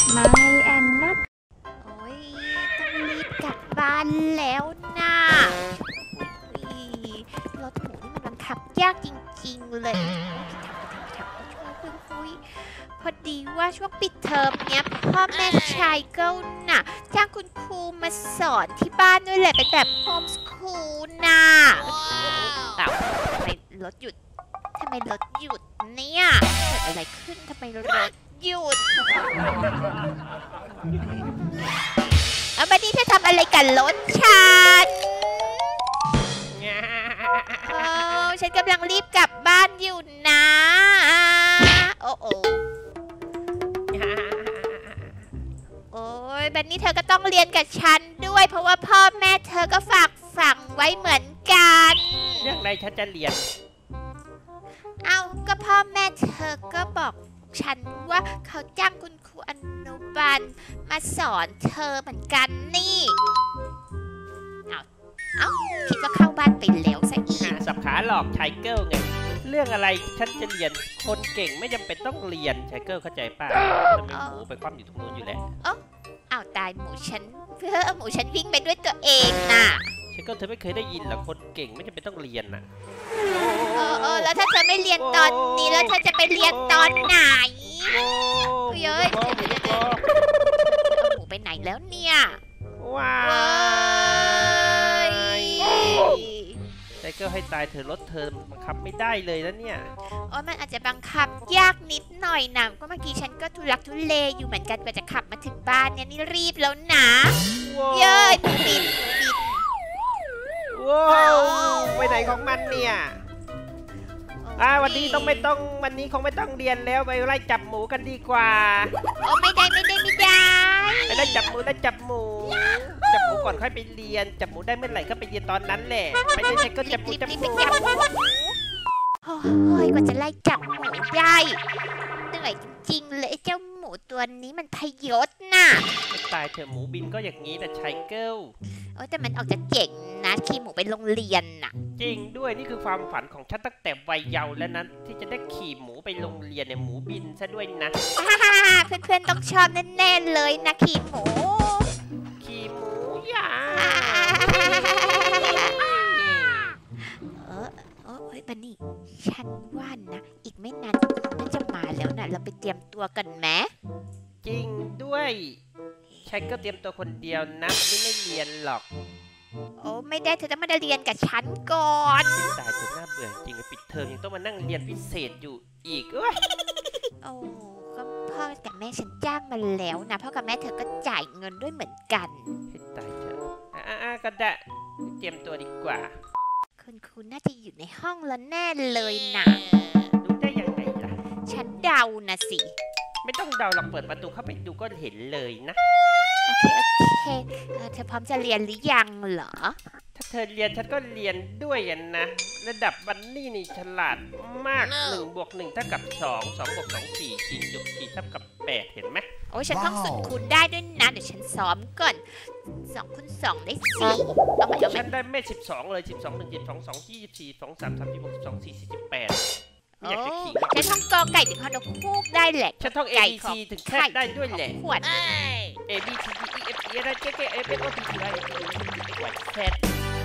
ไม่แอนนัทโอ้ยต้องรีบกลับบ้านแล้วนะรถหมูนี่มันบังคับยากจริงๆเลยช่วยพอดีว่าช่วงปิดเทอมเนี้ยพ่อแม่ชายก็น่ะจ้างคุณครูมาสอนที่บ้านด้วยแหละเป็นแบบโฮมสคูลน่ะทำไมรถหยุดเนี่ยเกิดอะไรขึ้นทำไมรถหยุดเอาบัดดี้เธอทำอะไรกันรถฉันฉันกำลังรีบกลับบ้านอยู่นะโอ้ยบัดนี้เธอก็ต้องเรียนกับฉันด้วยเพราะว่าพ่อแม่เธอก็ฝากฝังไว้เหมือนกันเรื่องอะไรฉันจะเรียนเอาก็พ่อแม่เธอก็บอกฉันว่าเขาจ้างคุณครูอนุบาลมาสอนเธอเหมือนกันนี่เอาคิดว่าเข้าบ้านไปแล้วซะอีกสับขาหลอกชายเกิลไงเรื่องอะไรฉันจะเรียนคนเก่งไม่จำเป็นต้องเรียนชายเกิลเข้าใจป่ะจะมีหมูไปคว่ำอยู่ตรงนู้นอยู่แล้วเอาตายหมูฉันวิ่งไปด้วยตัวเองน่ะชายเกิลเธอไม่เคยได้ยินหรอคนเก่งไม่จำเป็นต้องเรียนน่ะแล้วถ้าเธอไม่เรียนตอนนี้แล้วเธอจะไปเรียนตอนไหนเย้ยเอาหมูไปไหนแล้วเนี่ยว้ายชายเกิลให้ตายเธอรถเธอบังคับไม่ได้เลยนะเนี่ยมันอาจจะบังคับยากนิดหน่อยนะก็เมื่อกี้ฉันก็ทุลักทุเลอยู่เหมือนกันกว่าจะขับมาถึงบ้านเนี่ยนี่รีบแล้วนะเย้ยบินว้าวไปไหนของมันเนี่ยวันนี้วันนี้คงไม่ต้องเรียนแล้วไปไล่จับหมูกันดีกว่าไม่ได้ไปไล่จับหมูจับหมูก่อนค่อยไปเรียนจับหมูได้เมื่อไหร่ก็ไปเรียนตอนนั้นแหละไม่ใช่ก็จับหมูโอ้ยกว่าจะไล่จับหมูได้เหนื่อยจริงๆเลยเจ้าหมูตัวนี้มันพยศน่ะตายเถอะหมูบินก็อย่างนี้แต่ชายเกิลแต่มันออกจะเจ๋งนะขี่หมูไปโรงเรียนน่ะจริงด้วยนี่คือความฝันของฉันตั้งแต่วัยเยาว์แล้วนั้นที่จะได้ขี่หมูไปโรงเรียนเนี่ยหมูบินซะด้วยนะเพื่อนๆต้องชอบแน่ๆเลยนะขี่หมูอย่าบันนี่ฉันว่านะอีกไม่นานน่าจะมาแล้วนะเราไปเตรียมตัวกันไหมจริงด้วยฉันก็เตรียมตัวคนเดียวนะไม่เรียนหรอกไม่ได้เธอจะมาเรียนกับฉันก่อนแต่เธอน่าเบื่อจริงปิดเทอมยังต้องมานั่งเรียนพิเศษอยู่อีกก็พ่อกับแม่ฉันจ้างมาแล้วนะพ่อกับแม่เธอก็จ่ายเงินด้วยเหมือนกันให้ตายเถอะก็ได้เตรียมตัวดีกว่าคุณครูน่าจะอยู่ในห้องแล้วแน่เลยนะรู้ได้ยังไงล่ะฉันเดานะสิไม่ต้องเดาหรอกเปิดประตูเข้าไปดูก็เห็นเลยนะโอเคเธอพร้อมจะเรียนหรือยังเหรอถ้าเธอเรียนฉันก็เรียนด้วยนะระดับบันนี่นี่ฉลาดมาก1 บวก 1เท่ากับ2 2 บวก 2 4 4 บวก 4เท่ากับ8เห็นไหมฉันท่องสูตรคูณได้ด้วยนะเดี๋ยวฉันซ้อมก่อน2 คูณ 2ได้4เอาใหม่ฉันได้ไม่12เลย12 1 12 2 24 2 3 3 4 12 4 48อยากจะขิงฉันท่องกอไก่ถึงฮอนกฮูกได้แหละฉันท่อง A B C ถึงแค่ได้ด้วยแหละขวด A B C D E F G H I J K L M N O P Q R S T U V W X Y Z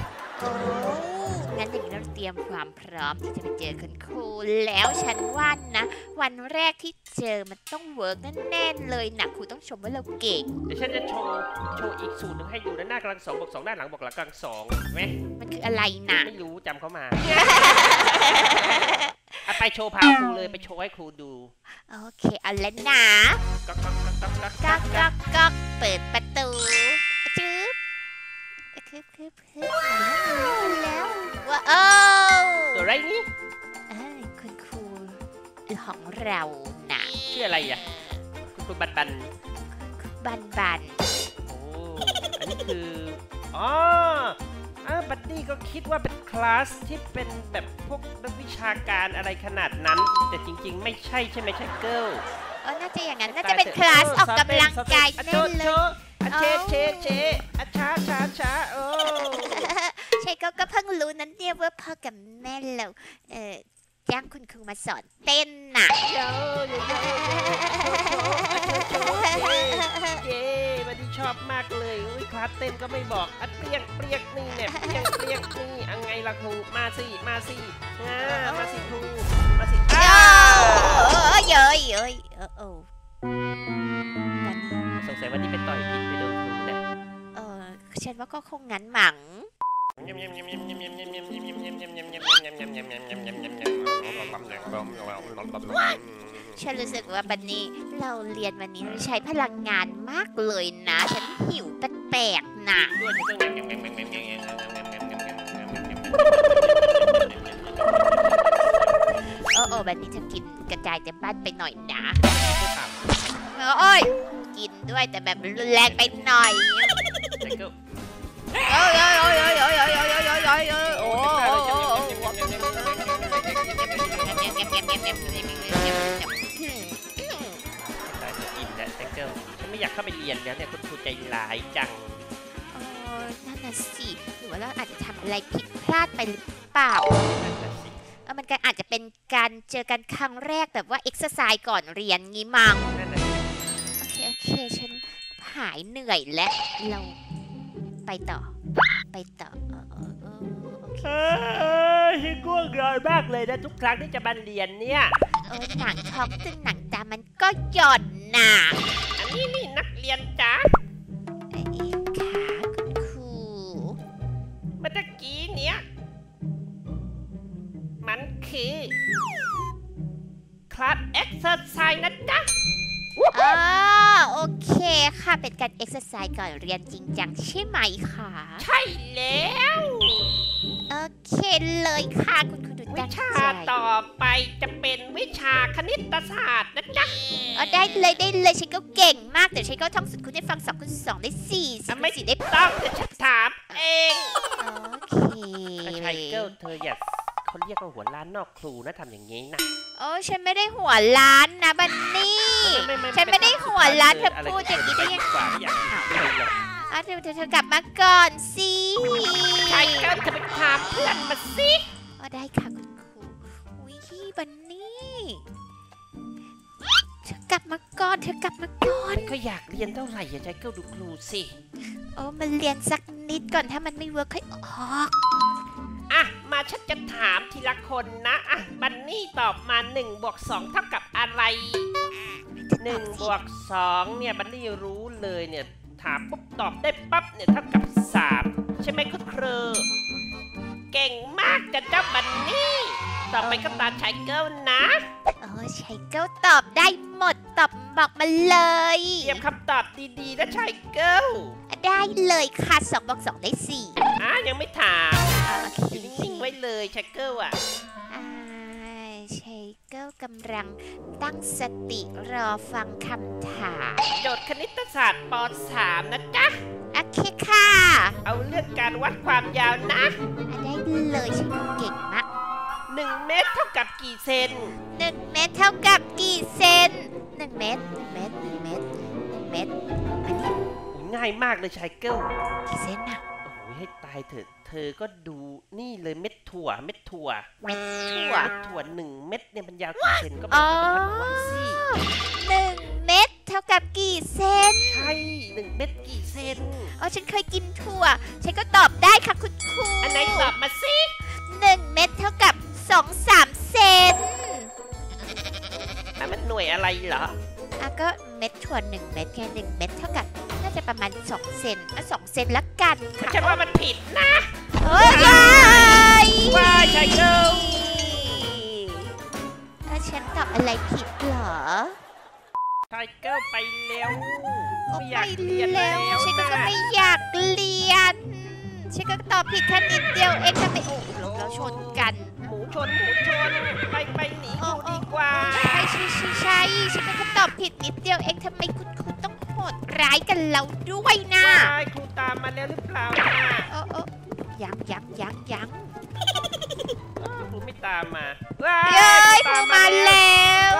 งั้นอย่างนี้เราเตรียมความพร้อมที่จะไปเจอคุณครูแล้วฉันว่านะวันแรกที่เจอมันต้องเวิร์กแน่ๆเลยนะครูต้องชมว่าเราเก่งเดี๋ยวฉันจะโชว์อีกสูตรหนึ่งให้ดูด้านหน้ากำลัง2 บวก 2ด้านหลังบวกหลังกำลัง2ไหมมันคืออะไรนะไม่รู้จำเขามาไปโชว์พาครูเลยไปโชว์ให้ครูดูโอเคเอาแล้วนะก๊อกเปิดประตูจึ๊บแล้วว้าวตัวไรนี่คุณครูของเรานะชื่ออะไรอ่ะคุณครูบันบันอันนี้คือบัดดี้ก็คิดว่าเป็นคลาสที่เป็นแบบพวกนักวิชาการอะไรขนาดนั้นแต่จริงๆไม่ใช่ใช่ไหมใช่เกิลน่าจะอย่างนั้นน่าจะเป็นคลาสออกกำลังกายแน่เลยเชช้าใช่ก็เพิ่งรู้นั้นเนี่ยว่าพ่อกับแม่เราจ้างคุณครูมาสอนเต้นน่ะอบมากเลยคลาสเต้นก็ไม่บอกอัดเปรี้ยงนี่เนี่ยเปรี้ยงนี่อังไงล่ะครูมาสิมาสิครูมาสิเย้ยสงสัยวันนี้เป็นต่อยผิดไปโดนครูนะฉันว่าก็คงงั้นหมั่งฉันรู้สึกว่าวันนี้เราเรียนวันนี้เราใช้พลังงานมากเลยนะฉันหิวแปลกๆนะแบบนี้เธอกินกระจายเต็มบ้านไปหน่อยนะโอ้ยกินด้วยแต่แบบรุนแรงไปหน่อยฉันไม่อยากเข้าไปเรียนแล้วเนี่ยคุณครูใจร้ายจังนั่นน่ะสิหรือว่าเราอาจจะทำอะไรผิดพลาดไปหรือเปล่ามันก็อาจจะเป็นการเจอกันครั้งแรกแบบว่าเอ็กซ์ไซส์ก่อนเรียนงี้มั้งโอเคฉันหายเหนื่อยและเราไปต่อง่วงนอนมากเลยนะทุกครั้งที่จะมาเรียนเนี่ยหนังท้องตึงหนังตามันก็หย่อนน่ะอันนี้นี่นักเรียนจ๋าค่ะคุณครูเมื่อกี้เนี่ยมันคือคลาสเอ็กซ์ไซส์นะจ๊ะโอเคค่ะเป็นการเอ็กซ์ไซส์ก่อนเรียนจริงจังใช่ไหมคะใช่แล้วโอเคเลยค่ะคุณครูดูวิชาต่อไปจะเป็นวิชาคณิตศาสตร์นะจ๊ะได้เลยฉันก็เก่งมากแต่ฉันก็ท่องสูตรคูณได้ฟัง2 คูณ 2ได้4 ไม่ได้ต้องแต่ฉันถามเองโอเคไชเกิลเธออย่าเขาเรียกว่าหัวล้านนอกครูนะทำอย่างนี้นะฉันไม่ได้หัวล้านนะบันนี่ฉันไม่ได้หัวล้านเธอพูดอย่างนี้ได้ยังไงเธอกลับมาก่อนสิใช่ก็เธอไปถามเพื่อนมาสิได้ค่ะคุณครูบันนี่เธอกลับมาก่อนก็อยากเรียนเท่าไหร่อย่าใจเก้าดูครูสิมันเรียนสักนิดก่อนถ้ามันไม่เวิร์คค่อยออกมาฉันจะถามทีละคนนะบันนี่ตอบมา1 บวก 2เท่ากับอะไร1 บวก 2เนี่ยบันนี่รู้เลยเนี่ยถามปุ๊บตอบได้ปั๊บเนี่ยเท่ากับ3ใช่ไหมคุณครูเก่งมากจ้ะเจ้าบันนี่ต่อไปก็ตามชายเกิลนะชายเกิลตอบได้หมดตอบบอกมาเลยเตรียมคำตอบดีๆนะชายเกิลได้เลยค่ะ2 บวก 2ได้4 ยังไม่ถามนิ่งๆไว้เลยชายเกิลชายเกิลกำลังตั้งสติรอฟังคำถามโจทย์คณิตศาสตร์ป.3 นะจ๊ะโอเคค่ะเอาเรื่องการวัดความยาวนะได้เลยฉันเก่งมาก 1 เมตรเท่ากับกี่เซน 1 เมตรเท่ากับกี่เซน1 เมตรอันนี้ง่ายมากเลยชายเกิลกี่เซนน่ะให้ตายเถอะเธอก็ดูนี่เลยเม็ดถั่ว1 เม็ดเนี่ยมันยาวกี่เซนก็ไม่รู้ว่าสิ 1 เม็ดเท่ากับกี่เซนใช่1 เม็ดกี่เซนฉันเคยกินถั่วฉันก็ตอบได้ค่ะคุณครูอันไหนตอบมาสิ 1 เม็ดเท่ากับ2-3 เซนมันหน่วยอะไรเหรอก็เม็ดถั่ว1 เม็ดแค่1 เม็ดเท่ากับน่าจะประมาณ2 เซน2 เซนละกันค่ะฉันว่ามันผิดนะว่าชายเกิลฉันตอบอะไรผิดเหรอชายเกิลไปแล้วไม่อยากเรียนแล้วฉันก็ไม่อยากเรียนฉันก็ตอบผิดแค่นิดเดียวเองทำไมเราชนกันหมูชนไปหนีกูดีกว่าใช่ฉันก็ตอบผิดนิดเดียวเองทำไมคุณครูต้องโหดร้ายกันเราด้วยนะครูตามมาแล้วหรือเปล่ายังครูไม่ตามมาครูมาแล้ว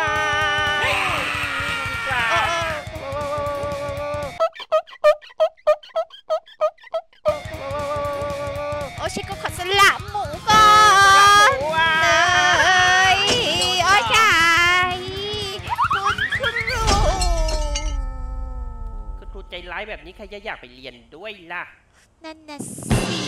ฉันก็ขอสละหมูก่อนใช่คุณครูใจร้ายแบบนี้ใครจะอยากไปเรียนด้วยล่ะนั่นน่ะสิ